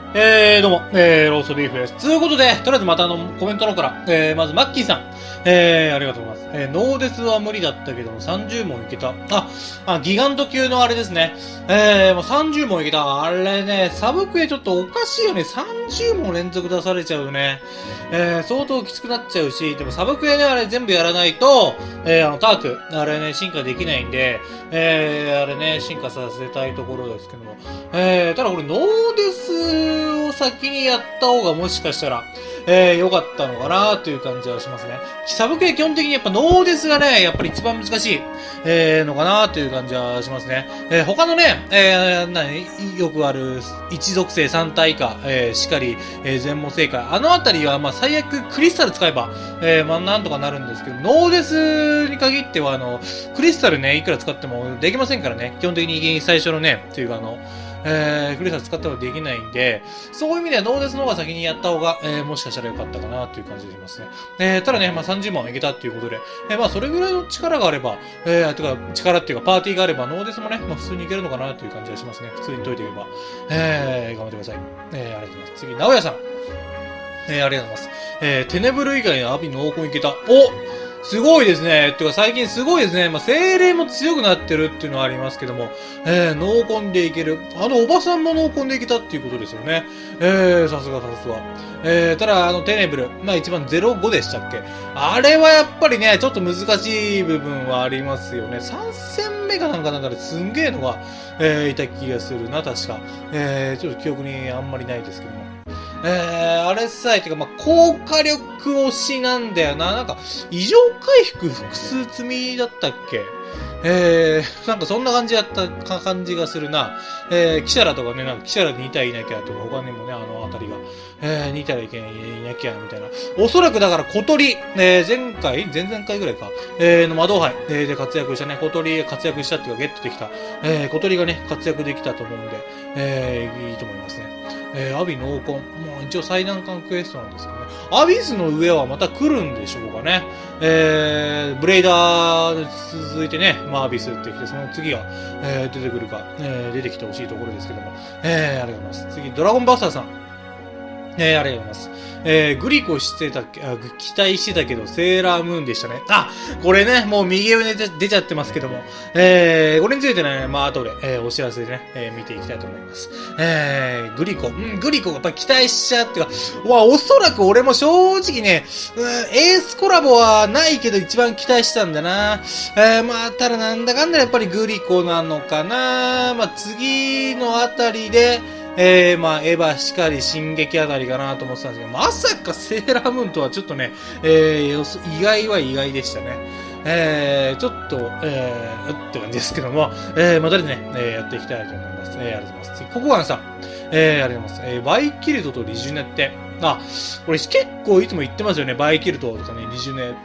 どうも、ローストビーフです。ということで、とりあえずまたコメントの方から、まず、マッキーさん。ありがとうございます。ノーデスは無理だったけども、30問いけた。ギガント級のあれですね。もう30問いけた。あれね、サブクエちょっとおかしいよね。30問連続出されちゃうよね。相当きつくなっちゃうし、でもサブクエね、あれ全部やらないと、ターク、あれね、進化できないんで、あれね、進化させたいところですけども。ただこれ、ノーデスを先にやった方がもしかしたら、良かったのかなという感じはしますね。サブクエ基本的にやっぱノーデスがね、やっぱり一番難しい、のかなという感じはしますね。他のね、よくある一属性3体以下、しかり、全問正解。あのあたりは、まあ最悪クリスタル使えば、まあなんとかなるんですけど、ノーデスに限ってはクリスタルね、いくら使ってもできませんからね。基本的に最初のね、というかクリスタル使ってもできないんで、そういう意味ではノーデスの方が先にやった方が、もしかしたら良かったかなという感じでしますね。ただね、まあ30問いけたっていうことで、まあそれぐらいの力があれば、力っていうかパーティーがあれば、ノーデスもね、まあ普通にいけるのかなという感じがしますね。普通に解いていけば。頑張ってください。ありがとうございます。次、直哉さん。ありがとうございます。テネブル以外のアビ濃厚いけた。すごいですね。っていうか最近すごいですね。まあ、精霊も強くなってるっていうのはありますけども、濃紺でいける。おばさんも濃紺でいけたっていうことですよね。さすがさすが。ただテネブル、まあ一番05でしたっけ？あれはやっぱりね、ちょっと難しい部分はありますよね。3戦目かなんかですんげえのが、いた気がするな、確か。ちょっと記憶にあんまりないですけども。あれさえ、てか、まあ、高火力推しなんだよな。なんか、異常回復複数積みだったっけ？なんかそんな感じ感じがするな。キシャラとかね、なんかキシャラで2体いなきゃとか、他にもね、あのあたりが、2体いなきゃ、みたいな。おそらくだから小鳥、前々回ぐらいか、の魔導杯、で活躍したね、小鳥が活躍したっていうか、ゲットできた、小鳥がね、活躍できたと思うんで、いいと思いますね。アビ濃紺。もう一応最難関クエストなんですけどね。アビスの上はまた来るんでしょうかね。ブレイダーに続いてね、まあアビスってきて、その次が、出てくるか、出てきてほしいところですけども。ありがとうございます。次、ドラゴンバスターさん。ありがとうございます。グリコしてた、期待してたけど、セーラームーンでしたね。これね、もう右上で出ちゃってますけども、これについてね、まあ、後で、お知らせでね、見ていきたいと思います。グリコがやっぱり期待しちゃうっていうか、おそらく俺も正直ね、エースコラボはないけど一番期待したんだな。まあ、ただなんだかんだやっぱりグリコなのかな。まあ、次のあたりで、まあ、エヴァしかり、進撃あたりかなと思ってたんですけど、まさかセーラームーンとはちょっとね、意外は意外でしたね。ちょっと、って感じですけども、またですね、やっていきたいと思います。ありがとうございます。次、ココガンさん。ありがとうございます。バイキルトとリジュネって、これ結構いつも言ってますよね、バイキルトとかね、リジュネって。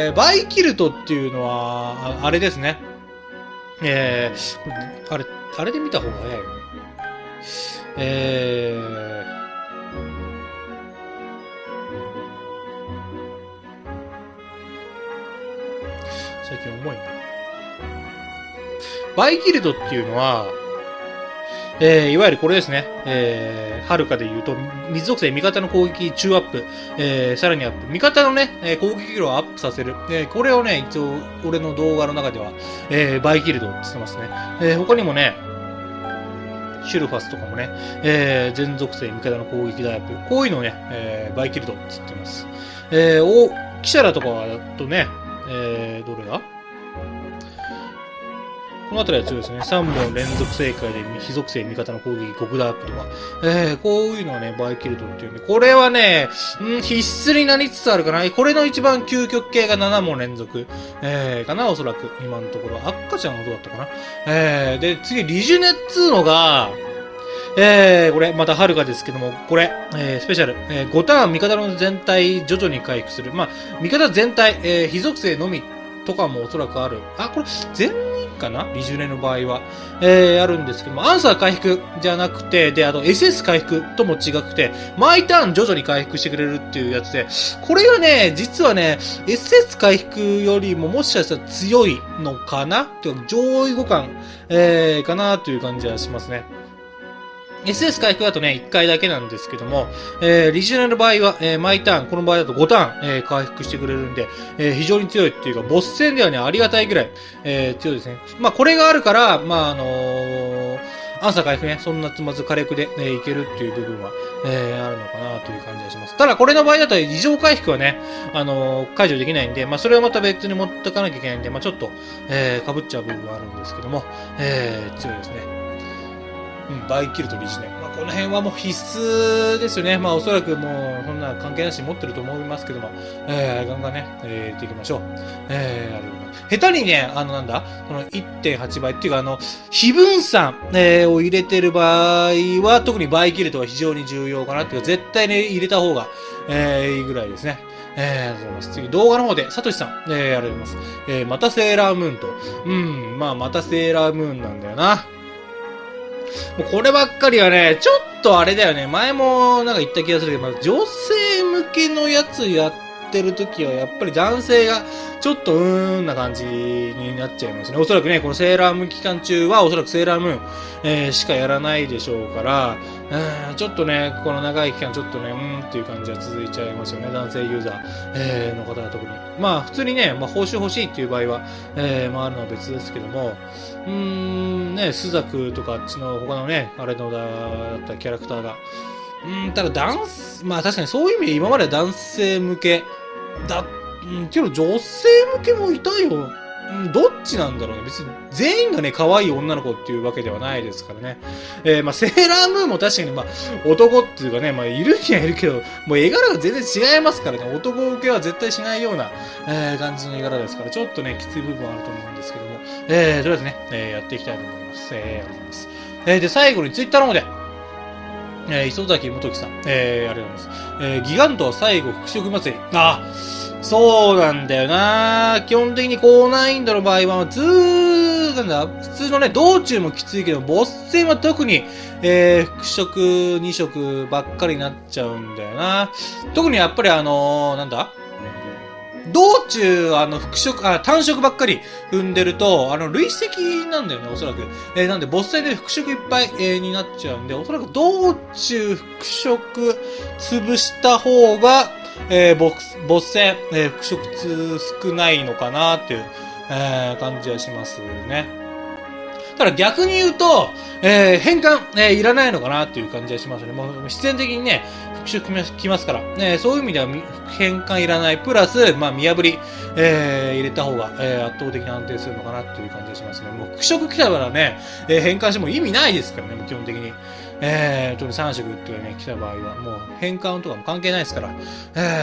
バイキルトっていうのは、あれですね。あれで見た方が早いよね。最近重いな。バイキルドっていうのは、いわゆるこれですね。はるかで言うと、水属性味方の攻撃中アップ、さらにアップ。味方のね、攻撃量をアップさせる。これをね、一応、俺の動画の中では、バイキルドって言ってますね。他にもね、シュルファスとかもね、全属性味方の攻撃大アップ。こういうのをね、バイキルドって言ってます。キシャラとかだとね、どれだこのあたりは強いですね。3本連続正解で非属性味方の攻撃極大アップとか。こういうのはね、バイキルドっていうんで、これはね、必須になりつつあるかな。これの一番究極系が7問連続。かな、おそらく。今のところ。赤ちゃんはどうだったかな。で、次、リジュネっつうのが、これ、またはるかですけども、これ、スペシャル。5ターン味方の全体徐々に回復する。まあ、味方全体、非属性のみとかもおそらくある。これ、全員かなリジュネの場合は。あるんですけども、アンサー回復じゃなくて、で、あと SS 回復とも違くて、毎ターン徐々に回復してくれるっていうやつで、これがね、実はね、SS 回復よりももしかしたら強いのかなっていう上位互換、かなという感じはしますね。 SS 回復だとね、1回だけなんですけども、リジョナルの場合は、毎ターン、この場合だと5ターン、回復してくれるんで、非常に強いっていうか、ボス戦ではね、ありがたいぐらい、強いですね。まあ、これがあるから、まあ、アンサー回復ね、そんなつまず火力で、いけるっていう部分は、あるのかなという感じがします。ただ、これの場合だと異常回復はね、解除できないんで、まあ、それはまた別に持ってかなきゃいけないんで、まあ、ちょっと、被っちゃう部分はあるんですけども、強いですね。バイキルとリジネ。まあ、この辺はもう必須ですよね。まあ、おそらくもう、そんな関係なしに持ってると思いますけども、ガンガンね、やっていきましょう。下手にね、なんだこの 1.8 倍っていうか、非分散、を入れてる場合は、特にバイキルトは非常に重要かなっていうか、絶対ね、入れた方が、いいぐらいですね。ありがとうございます。次、動画の方で、サトシさん、ありがとうございます。またセーラームーンと。まあ、またセーラームーンなんだよな。もうこればっかりはね、ちょっとあれだよね。前もなんか言った気がするけど、まあ、女性向けのやつやってるときは、やっぱり男性がちょっとな感じになっちゃいますね。おそらくね、このセーラームーン期間中は、おそらくセーラームーン、しかやらないでしょうから、ちょっとね、この長い期間ちょっとね、っていう感じは続いちゃいますよね。男性ユーザー、の方は特に。まあ、普通にね、まあ、報酬欲しいっていう場合は、まあ、あるのは別ですけども、ね、スザクとかあっちの他のね、あれのだったキャラクターが。ただまあ確かにそういう意味で今までは男性向けけど女性向けもいたよ。どっちなんだろうね。別に全員がね、可愛い女の子っていうわけではないですからね。まあセーラームーンも確かにまあ男っていうかね、まあいるにはいるけど、もう絵柄が全然違いますからね。男受けは絶対しないような、感じの絵柄ですから、ちょっとね、きつい部分はあると思うんですけども、とりあえずね、やっていきたいと思います。ありがとうございます。で、最後にツイッターの方で、磯崎元樹さん、ありがとうございます。ギガントは最後、復職祭り。そうなんだよな。基本的に高難易度の場合は、普通のね、道中もきついけど、ボス戦は特に、復職2色ばっかりになっちゃうんだよな。特にやっぱり道中、単色ばっかり踏んでると、累積なんだよね、おそらく。なんで、ボス戦で復職いっぱい、になっちゃうんで、おそらく道中復職潰した方が、ボス戦、復職少ないのかなっていう、感じはしますね。ただ逆に言うと、変換、いらないのかなっていう感じはしますね。もう必然的にね、復職きますから、そういう意味では変換いらない。プラス、まあ見破り、入れた方が、圧倒的に安定するのかなっていう感じがしますね。もう復職来たからね、変換しても意味ないですからね、もう基本的に。特に3色っていうね、来た場合は、もう変換とかも関係ないですから、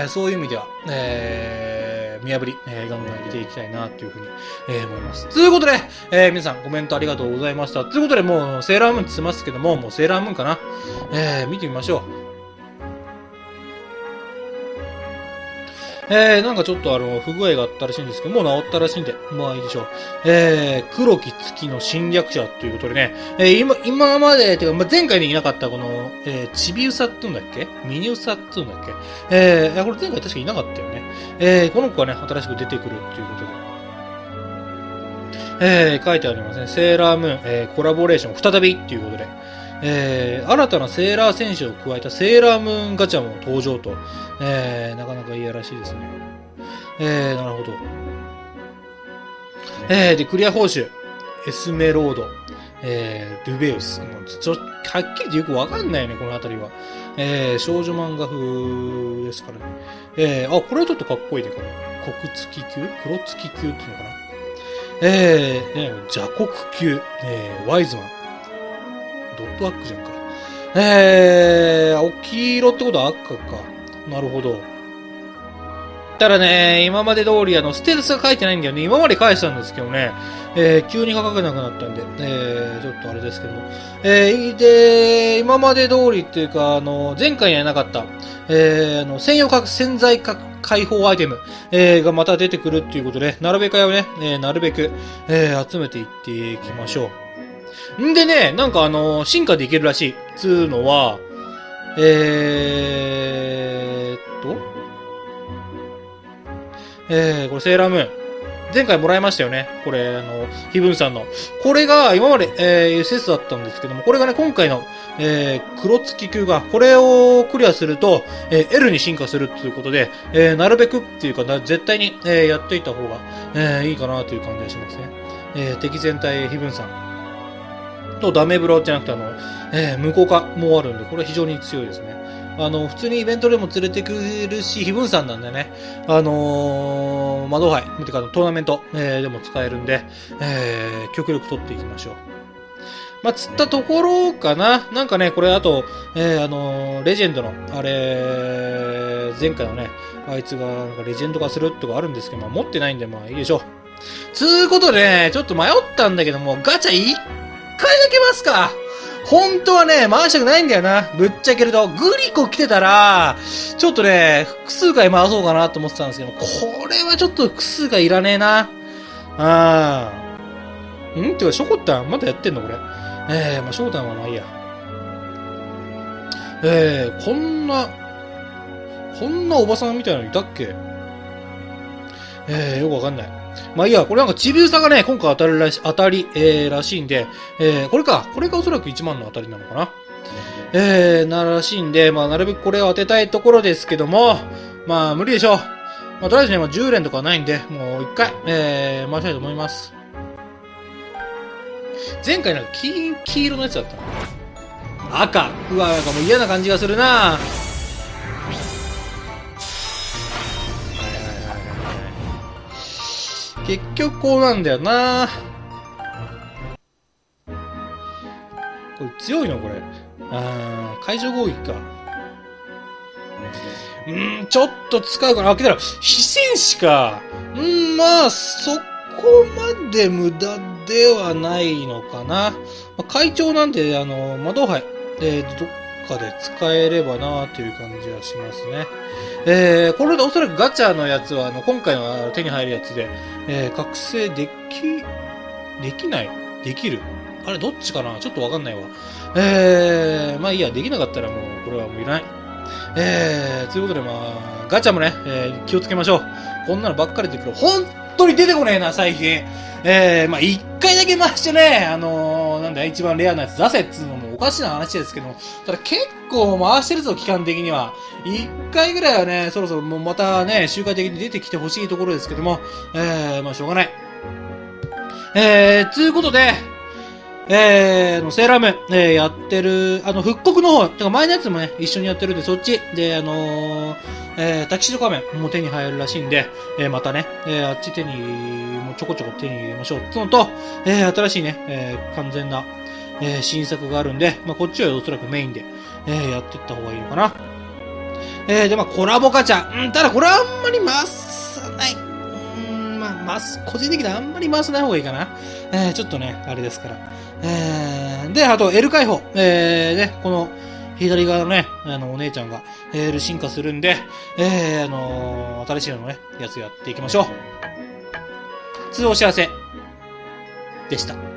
そういう意味では、見破り、ガンガン入れていきたいなというふうに、思います。ということで、皆さんコメントありがとうございました。ということで、もうセーラームーンって言ってますけども、もうセーラームーンかな。見てみましょう。なんかちょっと不具合があったらしいんですけど、もう治ったらしいんで、まあいいでしょう。黒き月の侵略者ということでね、今まで、てか、前回でいなかったこの、チビウサって言うんだっけミニウサって言うんだっけこれ前回確かいなかったよね。この子がね、新しく出てくるっていうことで。書いてありますね。セーラームーン、コラボレーション再びっていうことで。新たなセーラー選手を加えたセーラームーンガチャも登場と、なかなかいいらしいですね。なるほど。で、クリア報酬、エスメロード、ルベウス。はっきりとよくわかんないよね、このあたりは。少女漫画風ですからね。これはちょっとかっこいいね、この黒月級黒月級っていうのかな。邪黒級、ワイズマン。ドットアックじゃんか。黄色ってことは赤か。なるほど。ただね、今まで通りステータスが書いてないんだよね。今まで返したんですけどね。急に書けなくなったんで、ちょっとあれですけども。で、今まで通りっていうか、前回にはなかった、専用潜在解放アイテム、がまた出てくるっていうことで、なるべく集めていっていきましょう。んでね、なんか進化できるらしい。つうのは、これセーラームーン。 前回もらいましたよね。これ、非分散の。これが、今まで、SS だったんですけども、これがね、今回の、黒月級が、これをクリアすると、L に進化するということで、なるべくっていうか絶対に、やっていた方が、いいかなという感じがしますね。敵全体非分散。と、ダメブロじゃなくて、無効化もあるんで、これは非常に強いですね。普通にイベントでも連れてくるし、非分散なんでね、魔導杯、てかトーナメント、でも使えるんで、極力取っていきましょう。まあ、釣ったところかな。なんかね、これあと、レジェンドの、あれ、前回のね、あいつがなんかレジェンド化するとかあるんですけど、まあ、持ってないんで、まあいいでしょう。つうことでね、ちょっと迷ったんだけども、ガチャ1回だけますか。本当はね、回したくないんだよな。ぶっちゃけると。グリコ来てたら、ちょっとね、複数回回そうかなと思ってたんですけど、これはちょっと複数回いらねえな。てか、ショコタンまだやってんのこれ。まあ、ショコタンはまあいいや。こんなおばさんみたいなのいたっけ？よくわかんない。まあいいや、これなんかちびうさがね、今回当たりらしいんで、これがおそらく1万の当たりなのかな。らしいんで、まあなるべくこれを当てたいところですけども、まあ無理でしょう。まあとりあえずね、10連とかはないんで、もう1回、回したいと思います。前回なんか黄色のやつだったの。赤。うわ、なんかもう嫌な感じがするな。結局こうなんだよな。これ強いのこれ。海上攻撃か。ちょっと使うかな。開けたら、非戦士か。まあ、そこまで無駄ではないのかな。まあ、会長なんで、魔導杯、どっかで使えればなという感じはしますね。これでおそらくガチャのやつは、今回の手に入るやつで、覚醒できないできるあれどっちかなちょっとわかんないわ。まあいいや、できなかったらもう、これはもういらない。ということでまあ、ガチャもね、気をつけましょう。こんなのばっかり出てくる。本当に出てこねえな、最近。まあ一回だけ回してね、なんだ、一番レアなやつ出せっつうのもおかしな話ですけども、ただ結構回してるぞ、期間的には。一回ぐらいはね、そろそろもうまたね、周回的に出てきてほしいところですけども、まあしょうがない。ということで、セーラームーン、やってる、復刻の方、てか前のやつもね、一緒にやってるんで、そっち、で、タキシード仮面も手に入るらしいんで、またね、あっちもうちょこちょこ手に入れましょう。そのと、新しいね、完全な、新作があるんで、まあ、こっちはおそらくメインで、やっていった方がいいのかな。で、まあ、コラボガチャ。ただこれはあんまり回さない。まあ、個人的にはあんまり回さない方がいいかな。ちょっとね、あれですから。で、あと、L 解放。ね、この、左側のね、お姉ちゃんが、L 進化するんで、新しいのね、やつやっていきましょう。つうお知らせでした。